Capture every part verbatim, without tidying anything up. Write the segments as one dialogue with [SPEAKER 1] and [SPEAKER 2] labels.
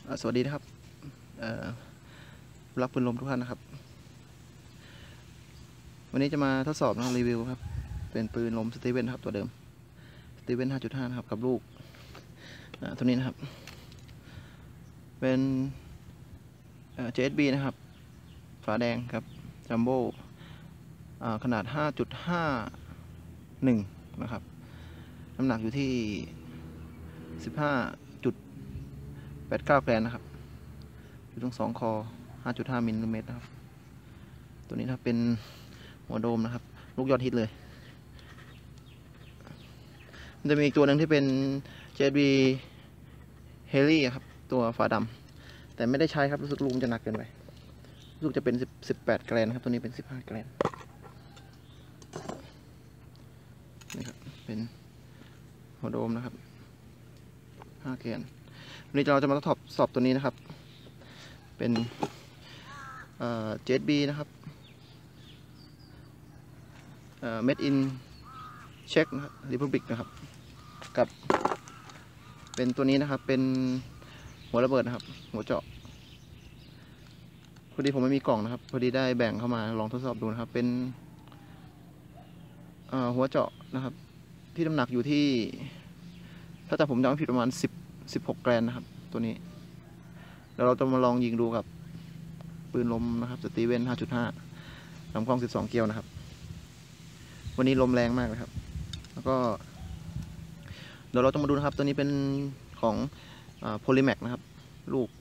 [SPEAKER 1] สวัสดีนะครับรับปืนลมทุกท่านนะครับวันนี้จะมาทดสอบนะรีวิวครับเป็นปืนลมสตีเวนครับตัวเดิมสตีเวน ห้าจุดห้า นะครับกับลูกตัวนี้นะครับเป็น เจ เอส บี นะครับฝาแดงครับจัมโบ้ขนาด ห้าจุดห้าหนึ่ง นะครับน้ำหนักอยู่ที่ สิบห้าจุดแปดเก้า แกรนนะครับอยู่ตรงสองคอ ห้าจุดห้า มิลลิเมตรนะครับตัวนี้นะครับเป็นหัวโดมนะครับลูกยอดฮิตเลยมันจะมีอีกตัวหนึ่งที่เป็น เจ เอส บี Heli ครับตัวฝาดำแต่ไม่ได้ใช้ครับรู้สึกลูกจะหนักเกินไปลูกจะเป็นสิบแปดแกรนครับตัวนี้เป็นสิบห้าแกรนนี่ครับเป็นหัวโดมนะครับห้าแกนวันนี้เราจะมาทดสอบสอบตัวนี้นะครับเป็นเอ่อ เจ เอส บี นะครับเอ่อ Made in Czech นะครับ Republic นะครับกับเป็นตัวนี้นะครับเป็นหัวระเบิดนะครับหัวเจาะพอดีผมไม่มีกล่องนะครับพอดีได้แบ่งเข้ามาลองทดสอบดูนะครับเป็นหัวเจาะนะครับที่น้ำหนักอยู่ที่ถ้าจำผมจำไม่ผิดประมาณสิบ สิบหกแกรนนะครับตัวนี้แล้วเราจะมาลองยิงดูกับปืนลมนะครับสตีเวน ห้าจุดห้า ลำกล้องสิบสองเกลียวนะครับวันนี้ลมแรงมากเลยครับแล้วก็เดี๋ยวเราจะมาดูนะครับตัวนี้เป็นของโพลิแม็กนะครับลูก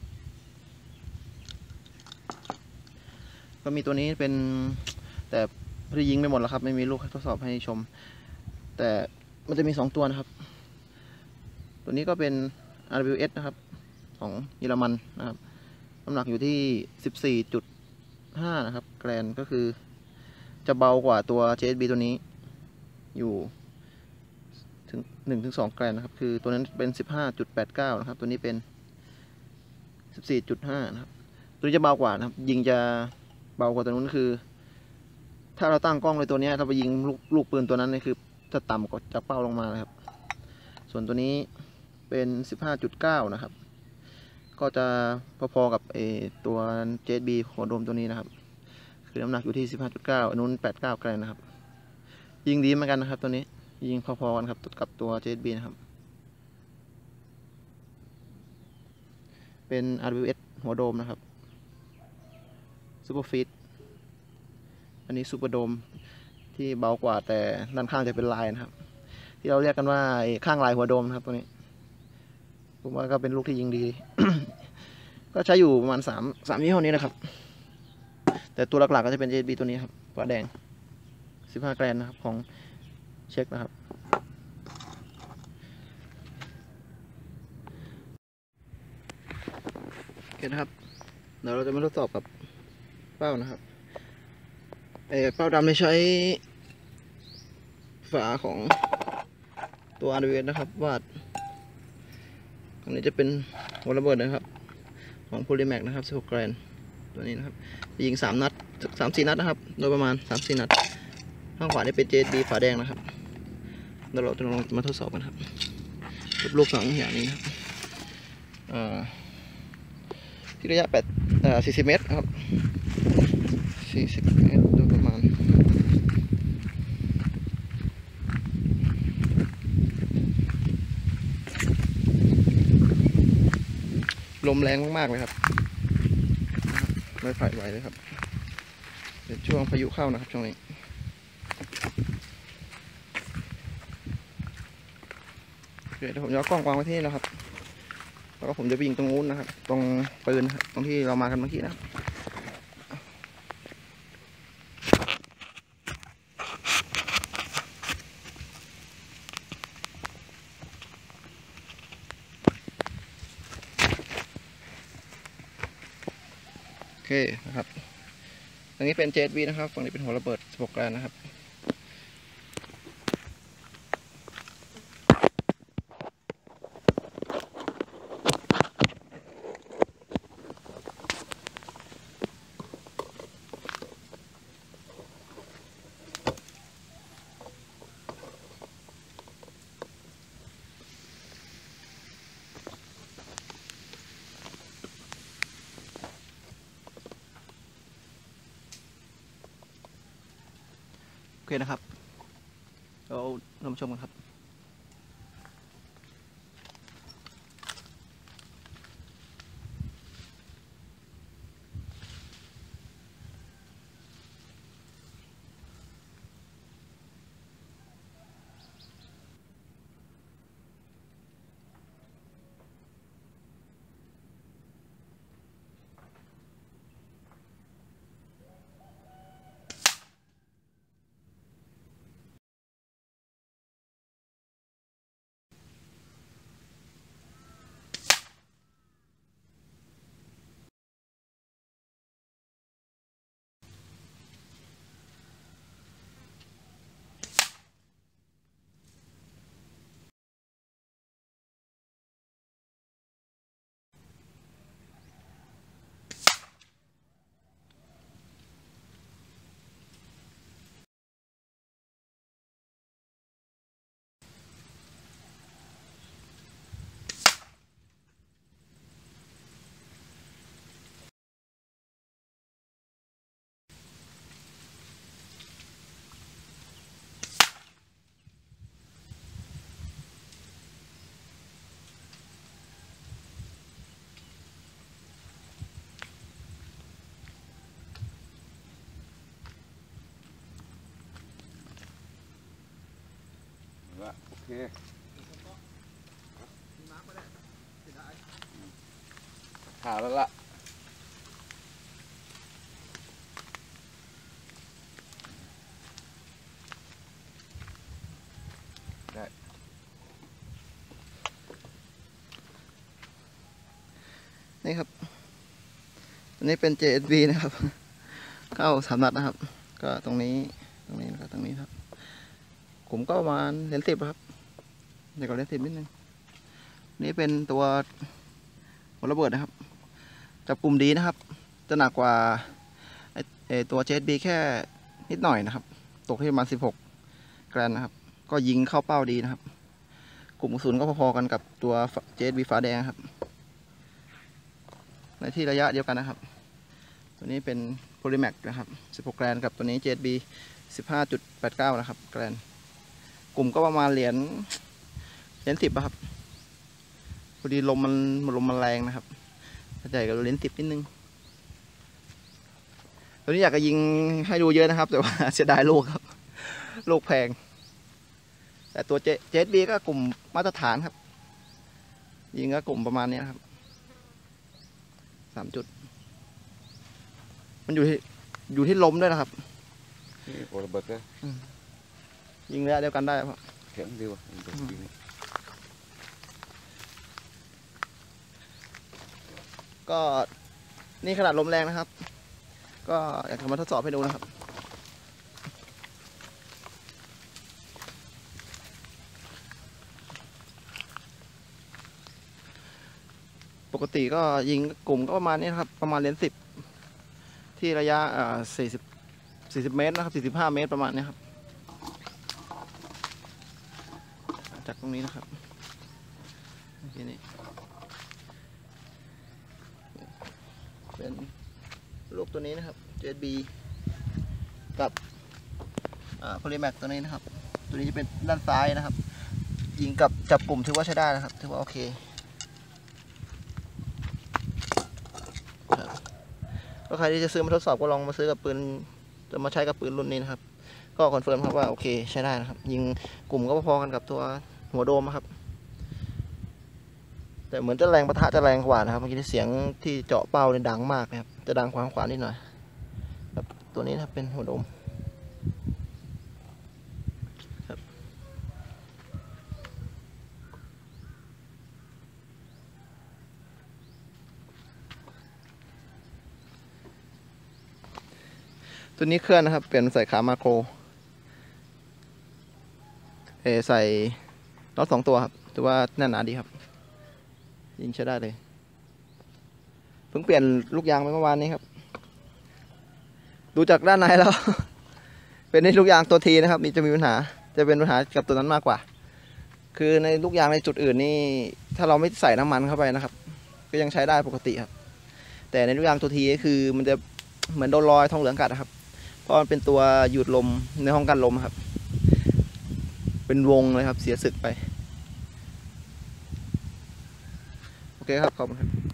[SPEAKER 1] ก็มีตัวนี้เป็นแต่พอดียิงไม่หมดแล้วครับไม่มีลูกทดสอบให้ชมแต่มันจะมีสองตัวนะครับตัวนี้ก็เป็น อาร์ ดับเบิลยู เอส นะครับของเยอรมันนะครับน้ำหนักอยู่ที่ สิบสี่จุดห้า นะครับแกรนก็คือจะเบากว่าตัว เจ เอส บี ตัวนี้อยู่ถึง หนึ่งถึงสอง แกรนนะครับคือตัวนั้นเป็น สิบห้าจุดแปดเก้า นะครับตัวนี้เป็น สิบสี่จุดห้า นะครับตัวนี้จะเบากว่านะครับยิงจะเบากว่าตัวนู้นคือถ้าเราตั้งกล้องเลยตัวนี้ถ้าไปยิงลูกลูกปืนตัวนั้นนี่คือจะต่ำกว่าจากเป้าลงมาเลยครับส่วนตัวนี้เป็น สิบห้าจุดเก้า นะครับก็จะพอๆกับไอตัว เจ เอส บี หัวโดมตัวนี้นะครับคือน้ำหนักอยู่ที่ สิบห้าจุดเก้า อันนู้นแปดสิบเก้า แกรนนะครับยิงดีเหมือนกันนะครับตัวนี้ยิงพอๆกันครับกับตัว เจ เอส บี นะครับเป็น อาร์ ดับเบิลยู เอส หัวโดมนะครับซูเปอร์ฟีดอันนี้ซูเปอร์โดมที่เบากว่าแต่ด้านข้างจะเป็นลายนะครับที่เราเรียกกันว่าข้างลายหัวโดมนะครับตัวนี้ผมว่าก็เป็นลูกที่ยิงดี ก็ใช้อยู่ประมาณสาม สามยี่ห้อนี้นะครับแต่ตัวหลักๆก็จะเป็น เจ เอส บี ตัวนี้ครับฝาแดงสิบห้าแกรนนะครับของเช็คนะครับโอเคนะครับเดี๋ยวเราจะมาทดสอบกับเป้านะครับเอ่อเป้าดำใช้ฝาของตัว อาร์ ดับเบิลยู เอส นะครับวาดอันนี้จะเป็นหัวระเบิดนะครับของโพลิแม็กนะครับสิบหกแกรนตัวนี้นะครับยิงสามนัดสามสี่นัดนะครับโดยประมาณสามสี่นัดข้างขวานี่เป็น เจ เอส บี ฝาแดงนะครับเดี๋ยวเราจะลองมาทดสอบกันครับกับลูกสองอย่างนี้นะครับที่ระยะแปดสี่สิบเมตรครับสี่สิบเมตรโดยประมาณลมแรงมากๆเลยครับไม่ไผ่ไหวเลยครับเป็นช่วงพายุเข้านะครับช่วงนี้โอเคเดี๋ยวผมจะเอากล้องวางไว้ที่นี่แล้วครับแล้วก็ผมจะวิ่งตรงนู้นนะครับตรงปืนตรงที่เรามากันเมื่อกี้นะครับโอเคนะครับตรงนี้เป็น เจ เอส บี นะครับฝั่งนี้เป็นหัวระเบิดสิบหกแกรนนะครับนะครับเราเรามาชมกันครับ
[SPEAKER 2] โอเคหาแล้วล่ะได้
[SPEAKER 1] นี่ครับอันนี้เป็น เจ เอส บี นะครับเข้าสามนัดนะครับ ก็ตรงนี้ตรงนี้นะครับตรงนี้ครับผมก็ประมาณเหรียญสิบครับเดี๋ยวก่อนเหรียญสิบนิดนึงนี่เป็นตัวหัวระเบิดนะครับจับกลุ่มดีนะครับ จะหนักกว่าไอไอตัว เจ เอส บี แค่นิดหน่อยนะครับตกที่ประมาณสิบหกแกรนนะครับก็ยิงเข้าเป้าดีนะครับกลุ่มกระสุนก็พอๆกันกับตัว เจ เอส บี ฟ้าแดงครับในที่ระยะเดียวกันนะครับตัวนี้เป็นโพลิแม็กนะครับสิบหกแกรนกับตัวนี้ เจ เอส บี สิบห้าจุดแปดเก้า นะครับแกรนกลุ่มก็ประมาณเหรียญเหรียญสิบครับพอดีลมมันลมมันแรงนะครับใหญ่กับเหรียญสิบนิดนึงตัวนี้อยากจะยิงให้ดูเยอะนะครับแต่ว่าเสียดายลูกครับลูกแพงแต่ตัว เจ เอส บี ก็กลุ่มมาตรฐานครับยิงก็กลุ่มประมาณนี้ครับสามจุดมันอยู่ที่อยู่ที่ลมด้วยนะครับ
[SPEAKER 2] นี่โอระเบิดเลย
[SPEAKER 1] ยิงระยะเดียวกันได้ครับ
[SPEAKER 2] แข็งดีว่ะ
[SPEAKER 1] ก็นี่ขนาดลมแรงนะครับก็อยากจะมาทดสอบให้ดูนะครับปกติก็ยิงกลุ่มก็ประมาณนี้นะครับประมาณเหรียญสิบที่ระยะอ่าสี่สิบสี่สิบเมตรนะครับสี่สิบห้าเมตรประมาณนี้ครับจากตรงนี้นะครับทีนี้เป็นลูกตัวนี้นะครับ เจ เอส บี กับโพลิแม็กตัวนี้นะครับตัวนี้จะเป็นด้านซ้ายนะครับยิงกับจับกลุ่มถือว่าใช้ได้นะครับถือว่าโอเคก็ใครที่จะซื้อมาทดสอบก็ลองมาซื้อกับปืนจะมาใช้กับปืนรุ่นนี้นะครับก็คอนเฟิร์มครับว่าโอเคใช้ได้นะครับยิงกลุ่มก็พอๆกันกับตัวหัวโดมครับแต่เหมือนจะแรงปะทะจะแรงกว่านะครับเมื่อกี้เสียงที่เจาะเป้าเนี่ยดังมากนะครับจะดังขวางขวานิดหน่อยแบบตัวนี้นะครับเป็นหัวโดมครับตัวนี้เคลื่อนนะครับเปลี่ยนใส่ขามาโครเอใส่น็อตสองตัวครับถือว่าแน่นหนาดีครับยิงใช้ได้เลยเพิ่งเปลี่ยนลูกยางไปเมื่อวานนี้ครับดูจากด้านในแล้ว เป็นในลูกยางตัวทีนะครับนี่จะมีปัญหาจะเป็นปัญหากับตัวนั้นมากกว่าคือในลูกยางในจุดอื่นนี่ถ้าเราไม่ใส่น้ำมันเข้าไปนะครับก็ยังใช้ได้ปกติครับแต่ในลูกยางตัวทีก็คือมันจะเหมือนโดนรอยทองเหลืองกัดนะครับเพราะมันเป็นตัวหยุดลมในห้องกันลมครับ เป็นวงเลยครับเสียสึกไปโอเคครับขอบคุณครับ